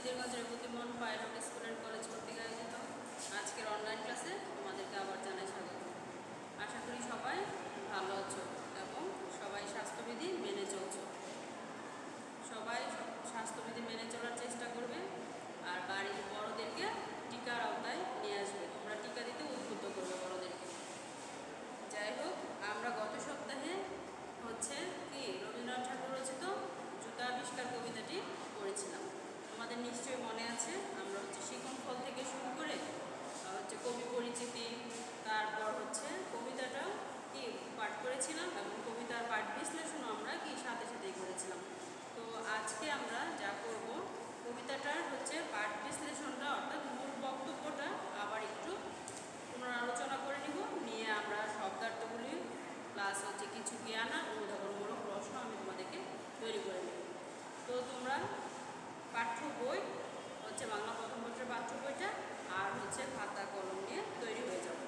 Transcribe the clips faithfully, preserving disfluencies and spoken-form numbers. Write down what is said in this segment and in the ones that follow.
Siddhirganj Rebatimohan pilot school and college কর্তৃক আয়োজিত আজকের অনলাইন ক্লাসে তোমাদেরকে আবার জানাই স্বাগত। আশা করি সবাই ভালো আছো এবং সবাই স্বাস্থ্যবিধি মেনে চলছো। সবাই স্বাস্থ্যবিধি মেনে চলার চেষ্টা করবে আর বাড়ির বড়োদেরকে টিকার আওতায় নিয়ে আসবে। তোমরা টিকা দিতে উদ্বুদ্ধ করবে বড়োদেরকে। যাই হোক, আমরা গত সপ্তাহে হচ্ছে কি রবীন্দ্রনাথ ঠাকুর রচিত জুতা আবিষ্কার কবিতাটি পড়েছিলাম। আমাদের নিশ্চয়ই মনে আছে, আমরা হচ্ছে শিকন ফল থেকে শুরু করে হচ্ছে কবি পরিচিতি, তারপর হচ্ছে কবিতাটা কি পাঠ করেছিলাম এবং কবিতার পাঠ বিশ্লেষণও আমরা কি সাথে সাথেই করেছিলাম। তো আজকে আমরা যা করব, কবিতাটার হচ্ছে পাঠ বিশ্লেষণটা অর্থাৎ মূল বক্তব্যটা আবার একটু পুনরালোচনা করে নিব, নিয়ে আমরা শব্দার্থগুলি প্লাস হচ্ছে কিছু জ্ঞান আর উদাহরণমূলক প্রশ্ন আমি তোমাদেরকে তৈরি করে নেব। তো তোমরা পাঠ্য বই হচ্ছে বাংলা প্রথম পত্রের পাঠ্য বইটা আর হচ্ছে খাতা কলম নিয়ে তৈরি হয়ে যাবে।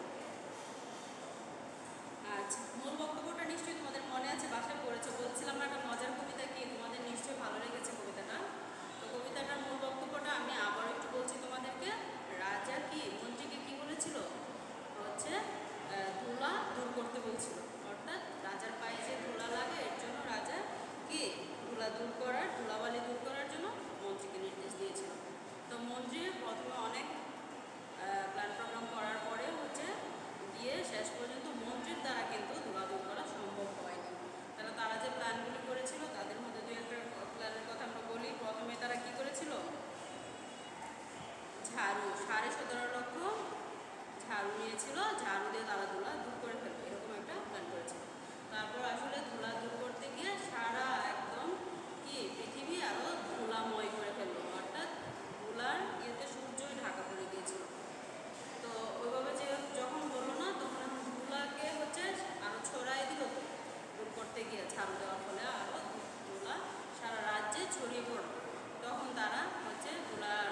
আচ্ছা, মূল বক্তব্যটা নিশ্চয়ই তোমাদের মনে আছে, বাসায় পড়েছে। বলছিলাম একটা মজার কবিতা, কি তোমাদের নিশ্চয়ই ভালো লেগেছে কবিতাটা। তো কবিতাটার মূল বক্তব্যটা আমি আবার একটু বলছি তোমাদেরকে। রাজা কি মন্ত্রীকে কি বলেছিল, হচ্ছে ধুলা দূর করতে বলছিল। অর্থাৎ রাজার পায়ে যে ধুলা লাগে এর জন্য রাজা কি ধুলা দূর করার ধুলাবালি দূর করার জন্য মন্ত্রীকে নির্দেশ দিয়েছিল। তো মন্ত্রী প্রথমে অনেক প্ল্যান প্রোগ্রাম করার পরে হচ্ছে দিয়ে শেষ পর্যন্ত মন্ত্রীর দ্বারা কিন্তু ধুলা দূর করা সম্ভব হয়নি। তারা তারা যে প্ল্যানগুলি করেছিল তাদের মধ্যে দু একটা প্ল্যানের কথা আমরা বলি। প্রথমে তারা কি করেছিল, ঝাড়ু সাড়ে সতেরো লক্ষ ঝাড়ু নিয়েছিল, ঝাড়ু দিয়ে তারা ধুলা দূর করে ফেলবে, এরকম একটা প্ল্যান করেছিল। তারপর আসলে ধুলা দূর করতে গিয়ে সারা একদম কি পৃথিবী আরও ধুলাময় করে ফেললো, অর্থাৎ ধুলার ইয়েতে সূর্যই ঢাকা পড়ে গিয়েছিল। তো ওইভাবে যে যখন বললো না, তখন এখন ধুলাকে হচ্ছে আরও ছড়াই দিল দূর করতে গিয়ে ঝাড়ু দেওয়ার ফলে আরও ধুলা সারা রাজ্যে ছড়িয়ে পড়ল। তখন তারা হচ্ছে ধুলার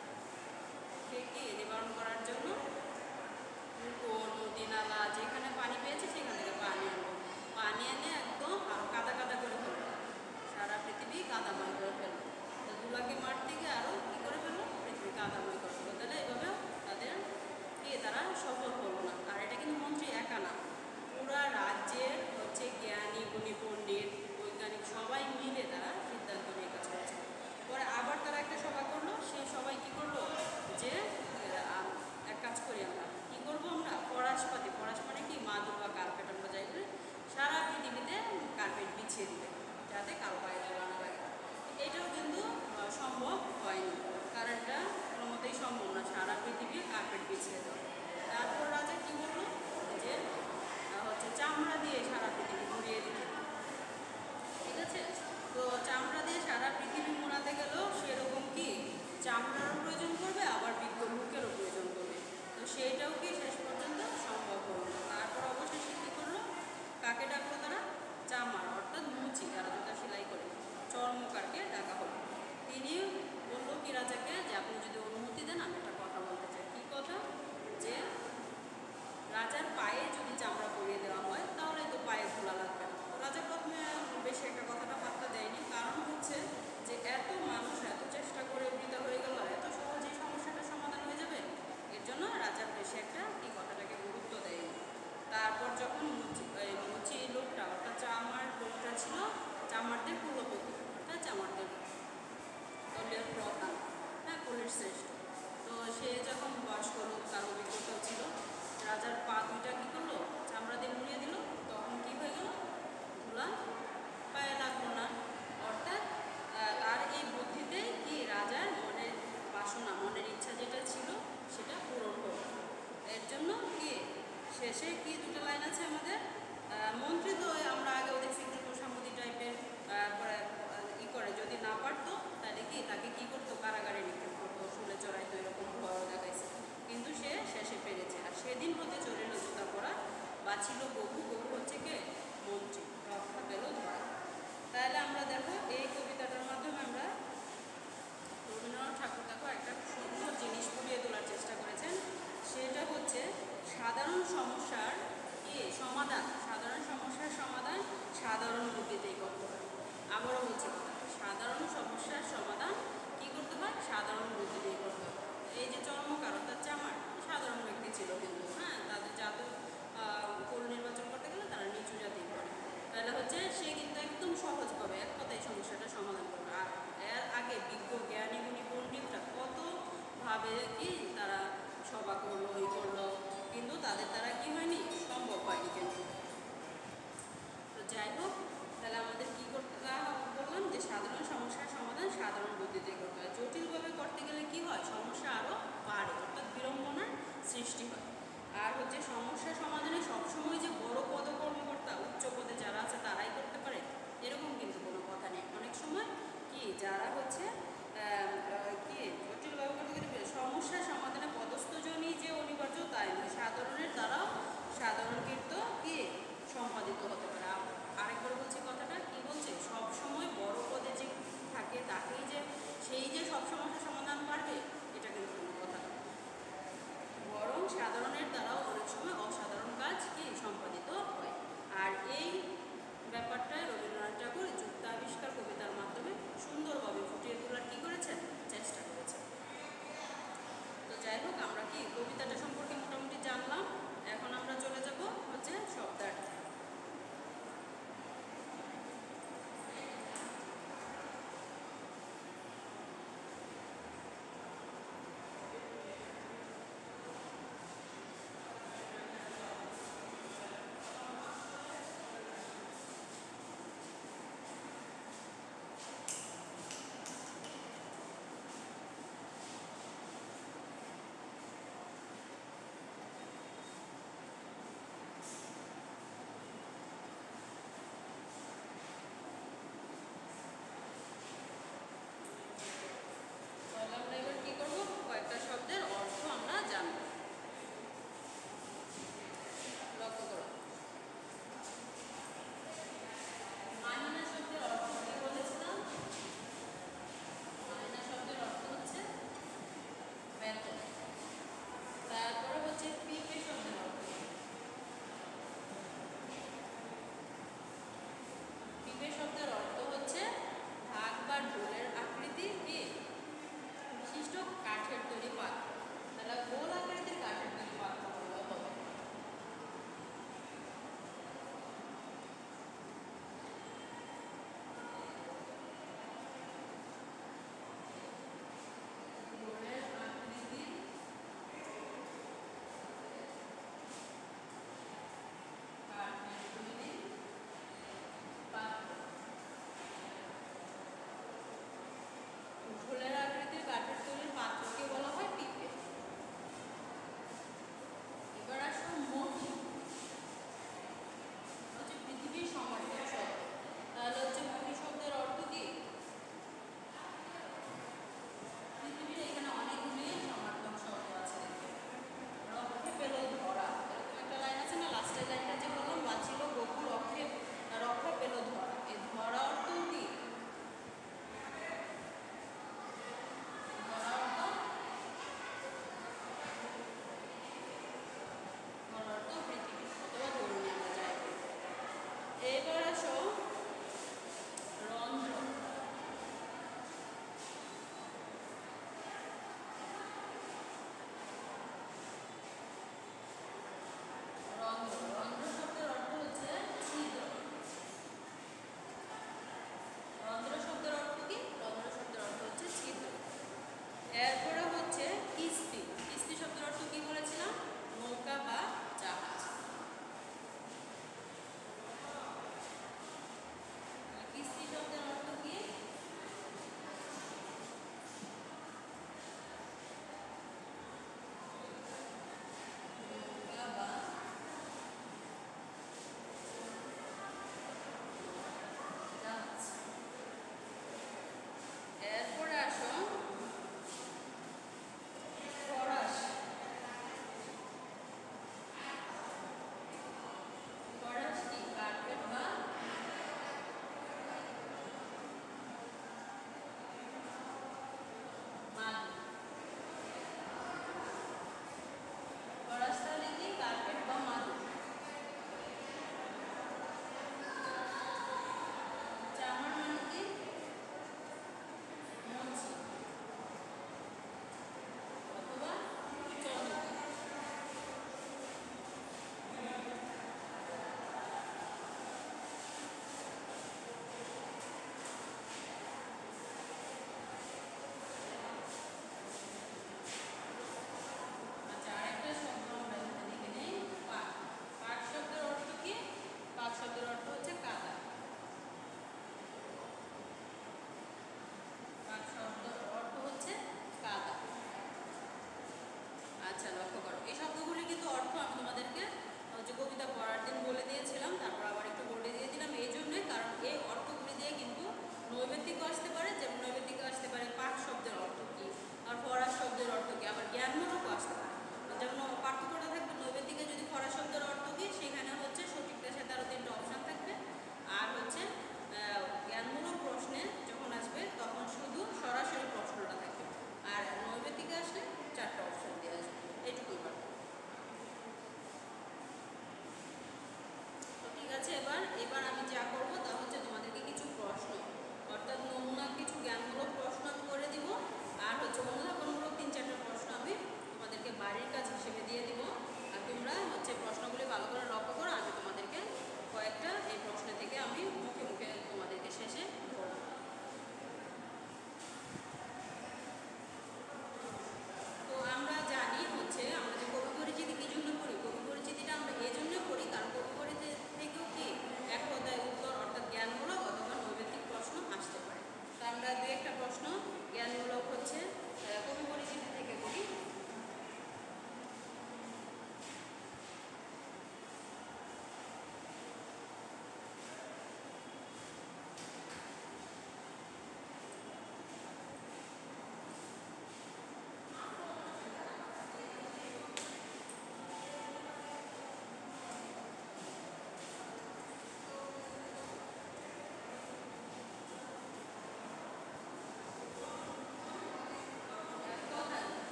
কি নিবারণ করার জন্য পুকুর নদী নালা যেখানে পানি পেয়েছে সেখান থেকে পানি আনবো, পানি এনে একদম আরও কাদা কাদা করে ফেলবো, সারা পৃথিবী কাদাময় করে ফেলবো। তো ধুলাকে মারতে গিয়ে আরও কী করে ফেলবো, পৃথিবী কাদাময় করে ফেলবো। তাহলে এভাবে তাদের কি তারা সফল করবো না। আর এটা কিন্তু মন্ত্রী একা না, পুরা রাজ্যের হচ্ছে জ্ঞানী গুণী পণ্ডিত বৈজ্ঞানিক সবাই মিলে তারা সিদ্ধান্ত নিয়ে কাজ করছে। পরে আবার তারা একটা সভা করলো, সেই সবাই কী করলো যে এক কাজ করি আমরা কী করবো, আমরা পরাশপাতি, পরাশ মানে কি মা দুর্গা কার্পেট, আমরা যাই করে সারা পৃথিবীতে কার্পেট বিছিয়ে দিবে যাতে কারো পায়ে ধোলা না লাগে। এটাও কিন্তু সম্ভব হয়নি, কারণ এটা কোনো মতেই সম্ভব না সারা পৃথিবী কার্পেট বিছিয়ে দেওয়া। তারপর রাজা কী বললো যে হচ্ছে চামড়া দিয়ে সারা পৃথিবী ঘুরিয়ে দিতে, ঠিক আছে। তো চামড়া দিয়ে সারা পৃথিবী মোড়াতে গেলেও সেরকম কি চামড়ারও প্রয়োজন করবে, আবার বিজ্ঞ মুখেরও প্রয়োজন করবে। তো সেইটাও কি শেষ পর্যন্ত সম্ভব হলো না। তারপর অবশেষে কী করলো, কাকে ডাকলো তারা, চামার অর্থাৎ মুচি, যারা জুতা সেলাই করে চর্মকারকে ডাকা হলো। তিনি বললো কি রাজাকে যে আপনি যদি অনুমতি দেন আমি একটা কথা বলতে চাই। কী কথা, যে রাজার পায়ে যদি চামড়া পরিয়ে দেওয়া হয় তাহলে তো পায়ে ধুলা লাগবে না। রাজা প্রথমে বেশি একটা কথাটা পাত্তা দেয়নি, কারণ হচ্ছে যে এত মানুষ এত চেষ্টা করে বৃথা হয়ে গেল, এত সহজেই সমস্যাটার সমাধান হয়ে যাবে, এর জন্য রাজা বেশি একটা এই কথাটাকে গুরুত্ব দেয়নি। তারপর যখন মুচি মুচি লোকটা অর্থাৎ চামার লোকটা ছিল চামারদের কুলপতি, অর্থাৎ চামারদের দলের প্রধান, হ্যাঁ কুলের শ্রেষ্ঠ। তো সে যখন বয়স্ক লোক, তার অভিজ্ঞতাও ছিল, রাজার পা দুইটা কী করলো, চামড়া দিয়ে মুড়িয়ে দিল। তখন কী হয়ে গেল, ধুলা পায়ে লাগলো না। অর্থাৎ তার এই বুদ্ধিতে কি রাজার মনের বাসনা, মনের ইচ্ছা যেটা ছিল সেটা পূরণ হলো। এর জন্য কি শেষে কি দুটো লাইন আছে আমাদের, মন্ত্রী তো আমরা আগেও দেখছি একটু প্রসামতি টাইপের ই করে, যদি না পারতো তাহলে কি তাকে কী করতো, কারাগারে নিক্ষেপ করতো, শুলে চড়াইতো, এরকম ভয় দেখাইছে। কিন্তু সে শেষে পেরেছে। আর সেদিন হতে চলিল জুতা পরা, বাঁচিল গবু, গবু হচ্ছে কে, মন্ত্রী, রক্ষা পেল ধরা। তাহলে আমরা দেখো এই কবিতাটার মাধ্যমে আমরা রবীন্দ্রনাথ ঠাকুর দেখো একটা সুন্দর জিনিস ফুটিয়ে তোলার চেষ্টা করেছেন। সেটা হচ্ছে সাধারণ সমস্যার কি সমাধান, সাধারণ সমস্যার সমাধান সাধারণ বুদ্ধিতেই করতে হয়। আবারও বলছি, সাধারণ সমস্যার সমাধান কী করতে হয়? সাধারণ বুদ্ধি দিয়ে করতে হয়। এই যে চর্মকারতা চামার সাধারণ ব্যক্তি ছিল কিন্তু, হ্যাঁ, তাদের জাত ফুল নির্বাচন করতে গেলে তারা নিচু জাতি করে। তাহলে হচ্ছে সে কিন্তু একদম সহজভাবে এক কথায় সমস্যাটা সমাধান করবে। আর এর আগে বিজ্ঞ জ্ঞানী গুণী পণ্ডিতরা কতভাবে কি তারা সভা করলো, ওই করলো, কিন্তু তাদের দ্বারা কি হয়নি? সম্ভব হয়নি কিন্তু। তো যাই হোক, তাহলে আমাদের কী করতে বললাম যে সাধারণ সমস্যার সমাধান সাধারণ বুদ্ধিতে করতে হয়। জটিলভাবে করতে গেলে কি হয়? সমস্যা আরও বাড়ে, অর্থাৎ বিড়ম্বনার সৃষ্টি হয়। আর হচ্ছে সমস্যা সমাধানে সবসময়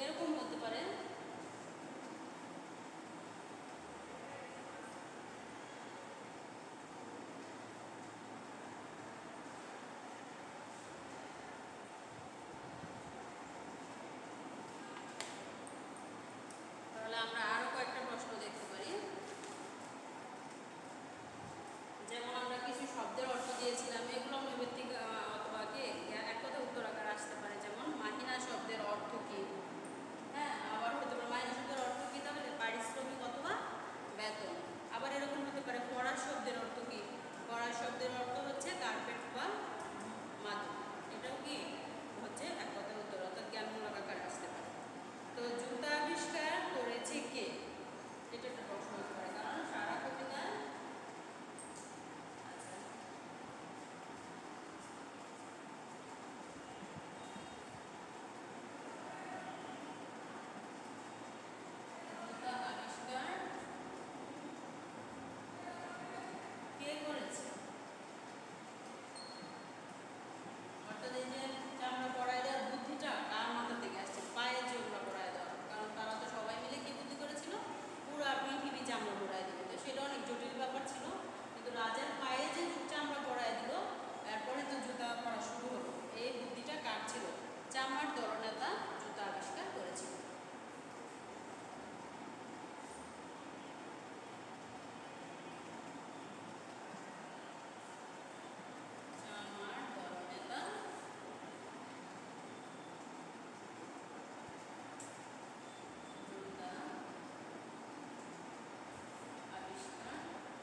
এরকম হতে পারে তাহলে আমরা আরো কয়েকটা প্রশ্ন দেখতে পারি। যেমন আমরা কিছু শব্দের অর্থ দিয়েছিলাম, এগুলো নৈবেত্তিক অথবা কি এক কথা উত্তর আকার আসতে পারে। যেমন মাহিনা শব্দের অর্থ কি? হ্যাঁ, আবার হতে পারে মাহিনা শব্দের অর্থ কি? তাহলে পারিশ্রমিক অথবা বেতন। আবার এরকম হতে পারে ফরাস শব্দের অর্থ কি? ফরাস শব্দের অর্থ হচ্ছে কার্পেট বা মাদুর। এটাও কি হচ্ছে এক কথা উত্তর, অর্থাৎ জ্ঞানমূলক আকারে আসতে পারে। তো জুতা আবিষ্কার করেছে কে? এটা একটা প্রশ্ন হতে পারে, কারণ সারা কবিতা রাজার পায়ে যে চামড়া পরায় দিল, এরপরে তো জুতা পরা শুরু হলো। এই বুদ্ধিটা কার ছিল? চামড়ার দলনেতা জুতা আবিষ্কার করেছিল। চামড়ার দলনেতা জুতা আবিষ্কার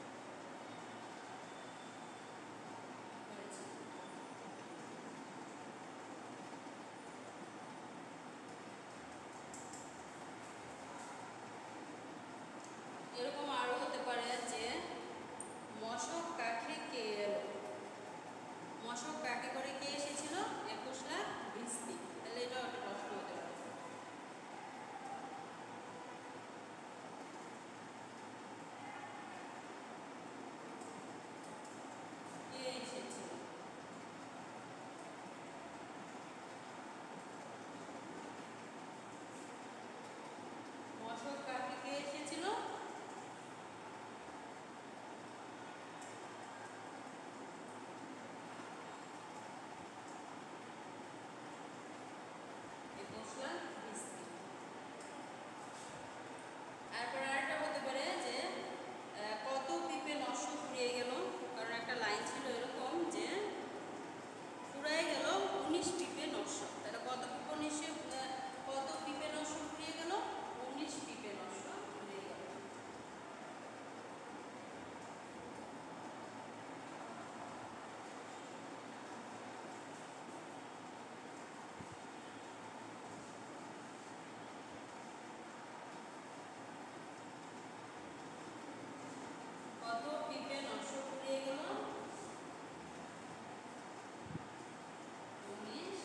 করেছিল। এরকম আরো হতে পারে যে মশক কাকে কে এলো? মশক কাকে করে কে এসেছিল? একুশ লাখ ভিস্তি। তাহলে এটাও একটা প্রশ্ন হতে পারে। কে এসেছিল? মশক কাকে কে এসেছিল? এরপর আরেকটা হতে পারে যে কত পিপে নষ্ট ফুরিয়ে গেল। কারণ একটা লাইন ছিল এরকম যে ফুরিয়ে গেল উনিশ পিপে নষ্ট। তাহলে কত পিপে উনিশে কত পিপে নষ্ট ফুরিয়ে গেল? উনিশ পিপে নষ্ট ফুরিয়ে গেল। কত পিপে নষ্ট ফুরিয়ে গেল? উনিশ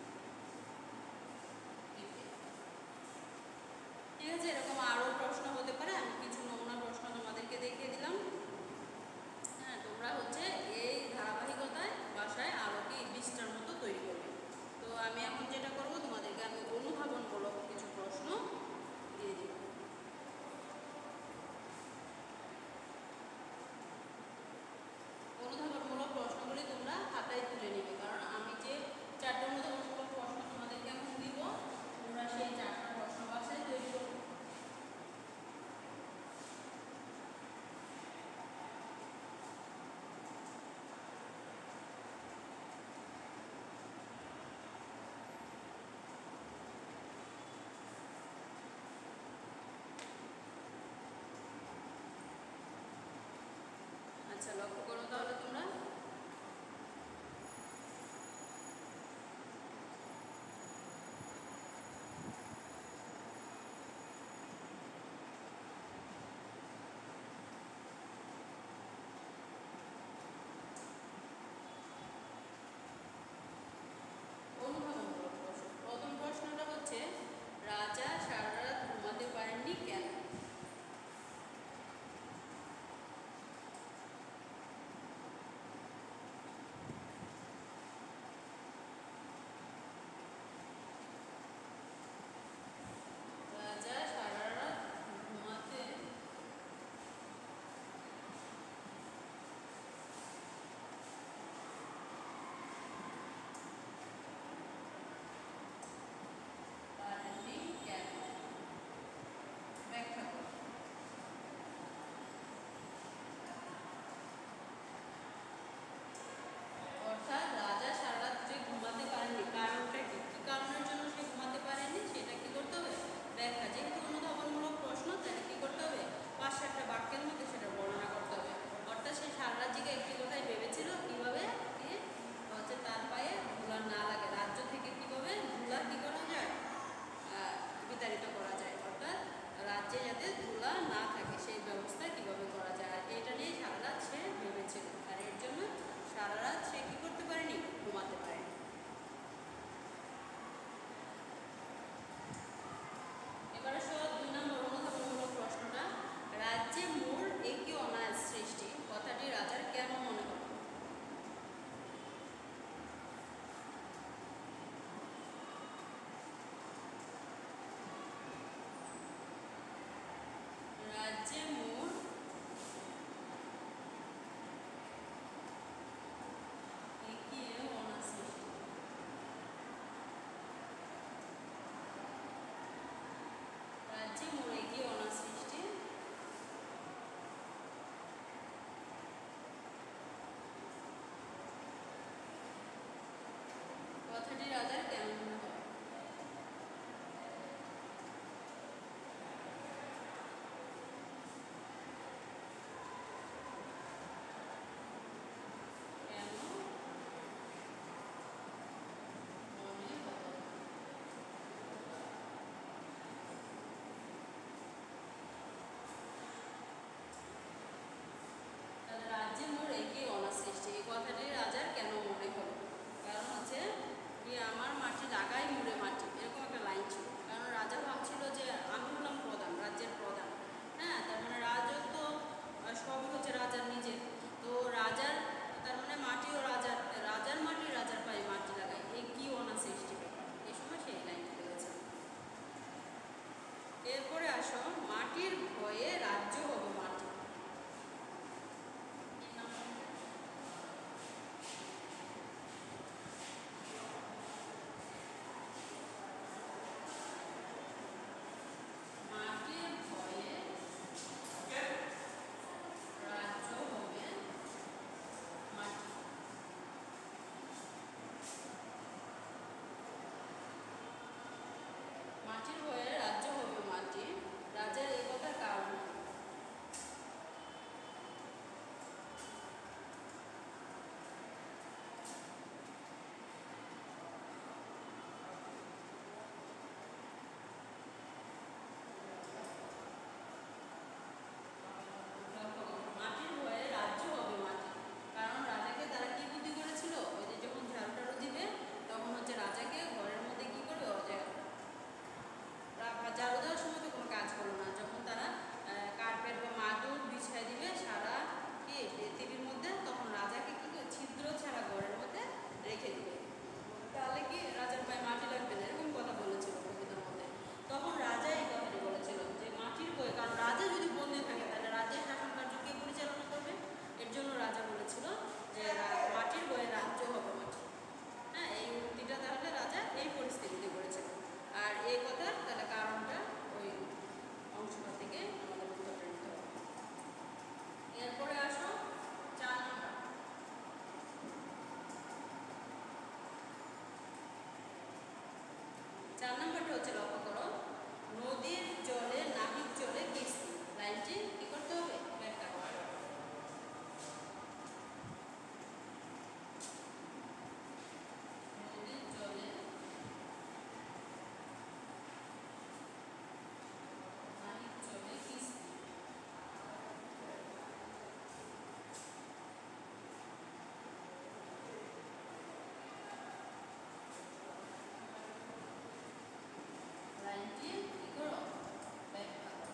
পিপে। ঠিক আছে, এরকম আরো প্রশ্ন হতে পারে। আমি কিছু নমুনা প্রশ্ন তোমাদেরকে দেখিয়ে দিলাম। হ্যাঁ, তোমরা হচ্ছে এই ধারাবাহিকতায় বাসায় আরো কি বিশটার মতো তৈরি করবে। তো আমি এখন যেটা করবো, তোমাদেরকে আমি অনুধাবনমূলক কিছু প্রশ্ন দিয়ে দিব। অনুধাবনমূলক প্রশ্নগুলি তোমরা খাতায় তুলে নিবে, কারণ আমি যে চারটা অনুধাবনমূলক প্রশ্ন তোমাদেরকে এখন দিব, তোমরা সেই চারটা প্রশ্ন বাসায় তৈরি করবে। আচ্ছা, লক্ষ্য করো তাহলে তোমরা। অনুধাবনমূলক প্রশ্ন। প্রথম প্রশ্নটা হচ্ছে রাজা সারা রাত ঘুমাতে পারেননি কেন? রাজ্যে মোর এগিয়ে অনাসৃষ্টি। রাজ্যে মোর এগিয়ে অনাসৃষ্টি। কথাটি রাজার কেমন মনে হয়? কেন মনে হয়? তাহলে রাজ্যে মোর এগিয়ে অনাসৃষ্টি, এই কথাটি রাজার কেন মনে হলো? কারণ হচ্ছে যে আমার মাটি লাগাই মুড়ে মাটি, এরকম একটা লাইন ছিল। কারণ রাজা ভাবছিল যে আমি হলাম প্রধান, রাজ্যের প্রধান। হ্যাঁ, তার মানে রাজত্ব সবই হচ্ছে রাজার নিজের। তো রাজার তার মানে মাটিও রাজার, রাজার মাটি রাজার পায়ে মাটি লাগাই, এই কি অনাসৃষ্টি ব্যাপার, এই সময় সেই লাইনটি রয়েছে। এরপরে আসো, মাটির ভয়ে রাজ্য হবে মাটি। মাটির ভয়ে রাজ্য হবে মাটি। মাটির ভয়ে রাজ্য হবে মাটি, রাজার এই কথার কারণ কি? মাটির ভয়ে রাজ্য হবে মাটি, কারণ রাজাকে তারা কি বুদ্ধি করেছিল, ওই যে যখন ঝাড়ু টাড়ু দিবে তখন হচ্ছে রাজাকে ঘরের মধ্যে কি করবে, ওই যে ঝাড়ু দেওয়ার সময় তো কোনো কাজ করলো না, যখন তারা কার্পেট বা মাদুর বিছাই দিবে সারা কি পৃথিবীর মধ্যে, তখন রাজাকে কি ছিদ্র ছাড়া ঘরের মধ্যে রেখে দিবে, তাহলে কি রাজার পায়ে মাটি লাগবে না, এরকম কথা বলেছিল কবিতার মধ্যে। তখন রাজা এই কথাটি বলেছিল যে মাটির ভয়ে, কারণ রাজা যদি বন্দি থাকে তাহলে রাজ্যের শাসন কার্য কে পরিচালনা করবে, এর জন্য রাজা বলেছিল যে মাটির ভয়ে রাজ্য হবে মাটি। হ্যাঁ, এই উক্তিটা তাহলে রাজা এই পরিস্থিতিতে করেছিল। আর এই কথার তাহলে কারণটা ওই অংশটা থেকে আমাদের উত্তরটা নিতে হবে। এরপরে আসো চার নম্বর। চার নম্বরটা হচ্ছে লক্ষ্য করো, নদীর জলে নাবিক চলে কিস্তি, লাইনটি কি করতে হবে, ব্যাখ্যা করতে হবে। নদীর জলে নাবিক চলে কিস্তি, লাইনটি কি করো, ব্যাখ্যা করো।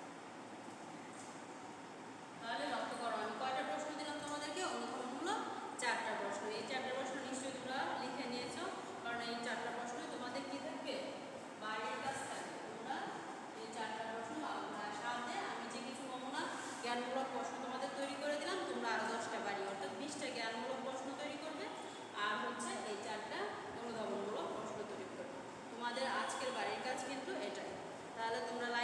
তাহলে লক্ষ্য করো, আমি কয়টা প্রশ্ন দিলাম তোমাদেরকে, অনুধাবনমূলক চারটা প্রশ্ন। এই চারটা প্রশ্ন নিশ্চয়ই তোমরা লিখে নিয়েছো, কারণ এই চারটা প্রশ্ন তোমাদের কি থাকবে, বাড়ির কাজ থাকবে। তোমরা এই চারটা প্রশ্ন সাথে আমি যে কিছু নমুনা জ্ঞানমূলক প্রশ্ন তোমাদের তৈরি করে দিলাম, তোমরা আরো দশটা বাড়ি অর্থাৎ বিশটা জ্ঞানমূলক প্রশ্ন তৈরি করবে, আর হচ্ছে এই চারটা অনুধাবনমূলক প্রশ্ন তৈরি করবে। তোমাদের আজকের বাড়ির কাজ কিন্তু এটাই। তাহলে তোমরা